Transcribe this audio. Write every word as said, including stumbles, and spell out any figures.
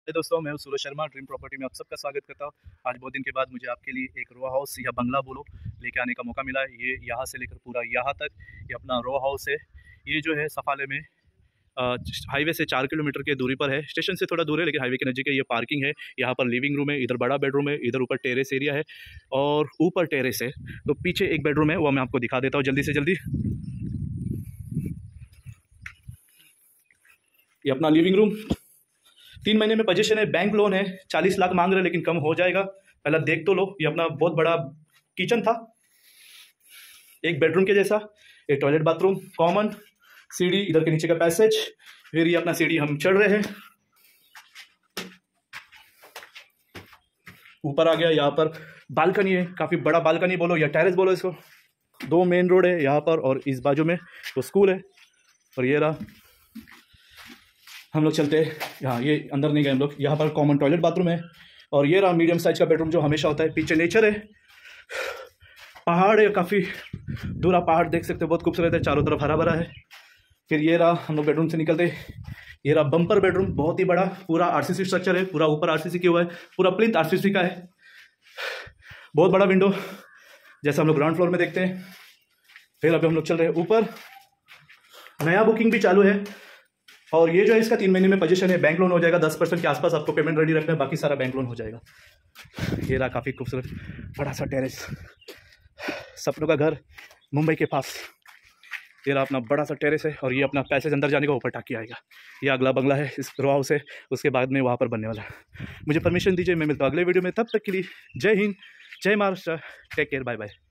हे दोस्तों, मैं हूं सूरज शर्मा। ड्रीम प्रॉपर्टी में आप सबका स्वागत करता हूं। आज बहुत दिन के बाद मुझे आपके लिए एक रो हाउस या बंगला बोलो लेके आने का मौका मिला है। ये यहाँ से लेकर पूरा यहाँ तक ये अपना रो हाउस है। ये जो है सफाले में हाईवे से चार किलोमीटर की दूरी पर है। स्टेशन से थोड़ा दूर है लेकिन हाईवे के नज़दीक है। ये पार्किंग है, यहाँ पर लिविंग रूम है, इधर बड़ा बेडरूम है, इधर ऊपर टेरेस एरिया है और ऊपर टेरेस है। तो पीछे एक बेडरूम है, वो मैं आपको दिखा देता हूँ जल्दी से जल्दी। ये अपना लिविंग रूम, तीन महीने में पोजीशन है, बैंक लोन है, चालीस लाख मांग रहे हैं लेकिन कम हो जाएगा। पहले देख तो लो। ये अपना बहुत बड़ा किचन था, एक बेडरूम के जैसा, एक टॉयलेट बाथरूम, कॉमन सीढ़ी, इधर के नीचे का पैसेज, फिर ये अपना सीढ़ी हम चढ़ रहे हैं, ऊपर आ गया। यहाँ पर बालकनी है, काफ़ी बड़ा बालकनी बोलो या टेरेस बोलो इसको। दो मेन रोड है यहाँ पर और इस बाजू में वो स्कूल है। और ये रहा, हम लोग चलते हैं यहाँ, ये अंदर नहीं गए हम लोग। यहाँ पर कॉमन टॉयलेट बाथरूम है और ये रहा मीडियम साइज का बेडरूम जो हमेशा होता है। पीछे नेचर है, पहाड़ है, काफ़ी दूर आप पहाड़ देख सकते हो, बहुत खूबसूरत है, चारों तरफ हरा भरा है। फिर ये रहा, हम लोग बेडरूम से निकलते, ये रहा बम्पर बेडरूम, बहुत ही बड़ा, पूरा आरसीसी स्ट्रक्चर है, पूरा ऊपर आरसीसी किया हुआ है, पूरा प्लिंथ आरसीसी का है। बहुत बड़ा विंडो जैसा हम लोग ग्राउंड फ्लोर में देखते हैं। फिर अभी हम लोग चल रहे हैं ऊपर, नया बुकिंग भी चालू है। और ये जो है इसका तीन महीने में पोजीशन है, बैंक लोन हो जाएगा, दस परसेंट के आसपास आपको पेमेंट रेडी रखना है, बाकी सारा बैंक लोन हो जाएगा। ये रहा काफ़ी खूबसूरत बड़ा सा टेरेस, सपनों का घर मुंबई के पास। ये रहा अपना बड़ा सा टेरेस है और ये अपना पैसेज अंदर जाने का ऊपर टाकी आएगा। ये अगला बंगला है, इस रो हाउस है, उसके बाद में वहाँ पर बनने वाला है। मुझे परमिशन दीजिए, मैं मिलता हूँ अगले वीडियो में। तब तक के लिए जय हिंद, जय Maharashtra, take care, bye bye.